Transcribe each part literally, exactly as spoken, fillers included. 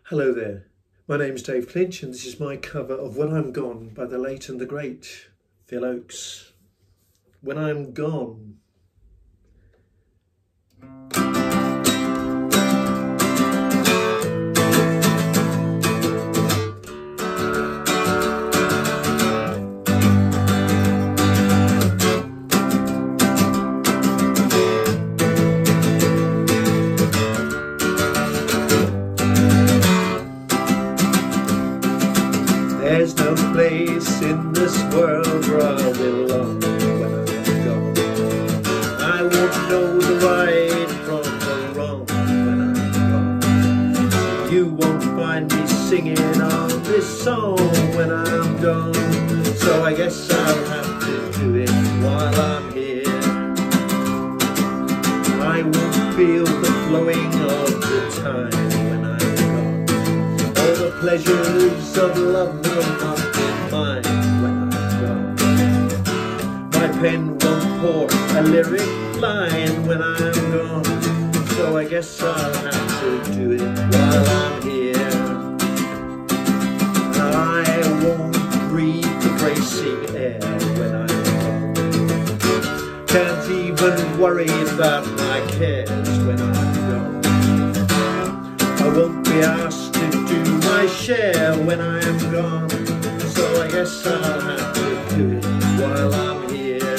Hello there, my name's Dave Clinch and this is my cover of When I'm Gone by the late and the great Phil Ochs. When I'm gone. There's no place in this world where I belong when I'm gone. I won't know the right from the wrong when I'm gone. You won't find me singing on this song when I'm gone. So I guess I'll have to do it while I'm here. I won't feel the flowing of the time when I'm gone. All the pleasures of love will not be mine when I'm gone. My pen won't pour a lyric line when I'm gone. So I guess I'll have to do it while I'm here. I won't breathe the bracing air when I'm gone. Can't even worry about my cares when I'm gone. I won't be asked to do my share when I am gone. So I guess I'll have to do it while I'm here.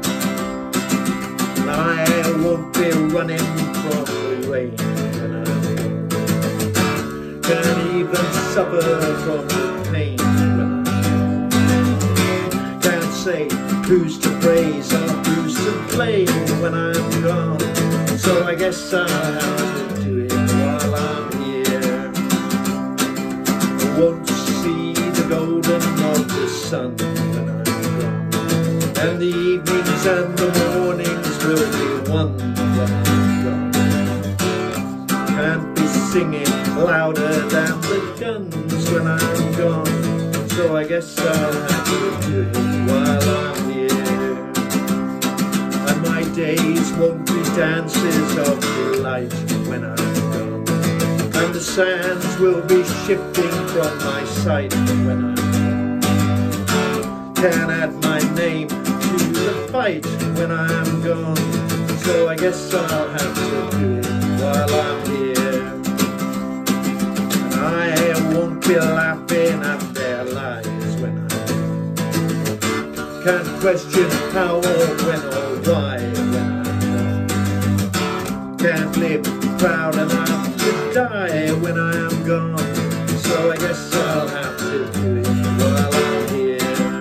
And I won't be running from the rain when I'm gone. Can't even suffer from the pain when I'm gone. Can't say who's to praise or who's to blame when I'm gone. So I guess I'll have to do it while I'm here. I won't see the golden of the sun when I'm gone. And the evenings and the mornings will be one when I'm gone. Can't be singing louder than the guns when I'm gone. So I guess I'll have to do it while I'm here. And my days won't be dances of delight when I'm gone. And the sands will be shifting from my sight when I'm gone. Can't add my name to the fight when I'm gone. So I guess I'll have to do it while I'm here. And I won't be laughing at their lies when I'm gone. Can't question how or when or why when I'm gone. Can't live proud enough to die when I am gone. So I guess I'll have to do it while I'm here.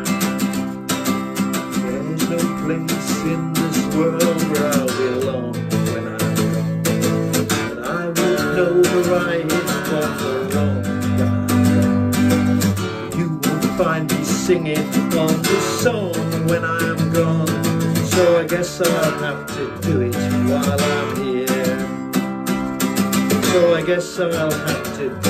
There's no place in this world where I'll belong when I'm gone. And I won't know the right from the wrong when I'm gone. You won't find me singing on this song when I'm gone. So I guess I'll have to do it while I'm here. So I guess I'll have to